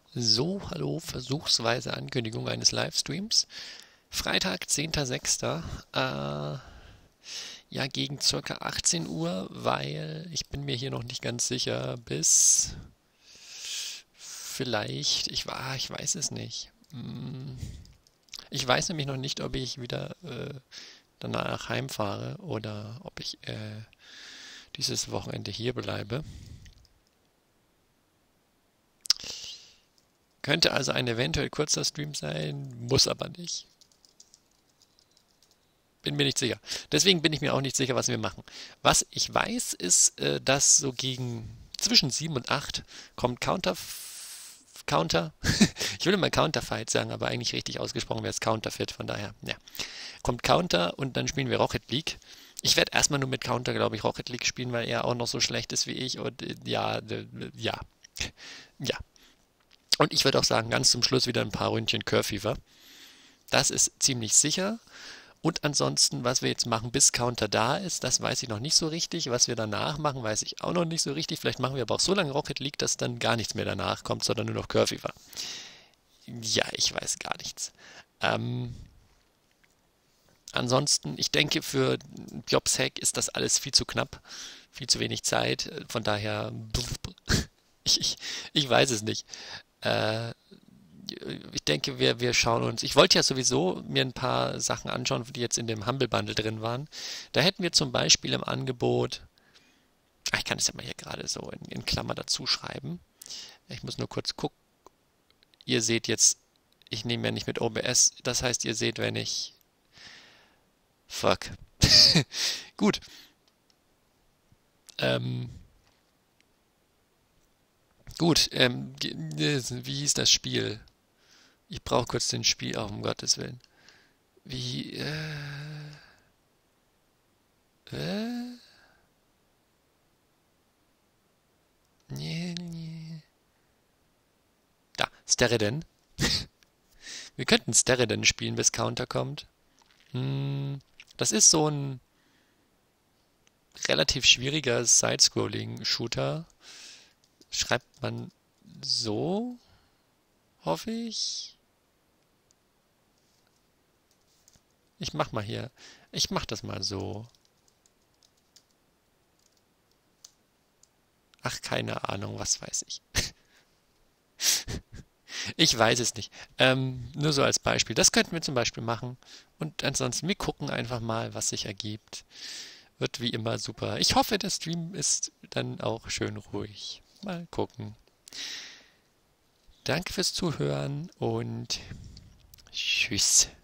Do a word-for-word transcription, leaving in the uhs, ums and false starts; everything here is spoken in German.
So, hallo, versuchsweise Ankündigung eines Livestreams. Freitag, zehnter sechster Äh, ja, gegen circa achtzehn Uhr, weil ich bin mir hier noch nicht ganz sicher, bis vielleicht, ich war, ich weiß es nicht. Hm, Ich weiß nämlich noch nicht, ob ich wieder äh, danach heimfahre oder ob ich äh, dieses Wochenende hier bleibe. Könnte also ein eventuell kurzer Stream sein, muss aber nicht. Bin mir nicht sicher. Deswegen bin ich mir auch nicht sicher, was wir machen. Was ich weiß, ist, äh, dass so gegen zwischen sieben und acht kommt Counter. Counter. Ich will immer Counterfight sagen, aber eigentlich richtig ausgesprochen wäre es Counterfeit. Von daher, ja. Kommt Counter und dann spielen wir Rocket League. Ich werde erstmal nur mit Counter, glaube ich, Rocket League spielen, weil er auch noch so schlecht ist wie ich. Und äh, ja, äh, ja, ja. Und ich würde auch sagen, ganz zum Schluss wieder ein paar Ründchen Curve-Fever. Das ist ziemlich sicher. Und ansonsten, was wir jetzt machen, bis Counter da ist, das weiß ich noch nicht so richtig. Was wir danach machen, weiß ich auch noch nicht so richtig. Vielleicht machen wir aber auch so lange Rocket League, dass dann gar nichts mehr danach kommt, sondern nur noch Curve-Fever. Ja, ich weiß gar nichts. Ähm, ansonsten, ich denke, für Jobs Hack ist das alles viel zu knapp, viel zu wenig Zeit. Von daher, ich, ich, ich weiß es nicht. Äh, ich denke, wir, wir schauen uns. Ich wollte ja sowieso mir ein paar Sachen anschauen, die jetzt in dem Humble Bundle drin waren. Da hätten wir zum Beispiel im Angebot, ah, ich kann es ja mal hier gerade so in, in Klammer dazu schreiben. Ich muss nur kurz gucken. Ihr seht jetzt, ich nehme ja nicht mit O B S, das heißt, ihr seht, wenn ich. Fuck. Gut. Ähm, gut. Ähm, wie hieß das Spiel? Ich brauche kurz den Spiel, oh, um Gottes Willen. Wie, äh, äh? Nee, nee. Da, Stereden. Wir könnten Stereden spielen, bis Counter kommt. Hm, das ist so ein relativ schwieriger Side-Scrolling-Shooter. Schreibt man so, hoffe ich. Ich mach mal hier. Ich mach das mal so. Ach, keine Ahnung, was weiß ich. Ich weiß es nicht. Ähm, nur so als Beispiel. Das könnten wir zum Beispiel machen. Und ansonsten, wir gucken einfach mal, was sich ergibt. Wird wie immer super. Ich hoffe, der Stream ist dann auch schön ruhig. Mal gucken. Danke fürs Zuhören und tschüss.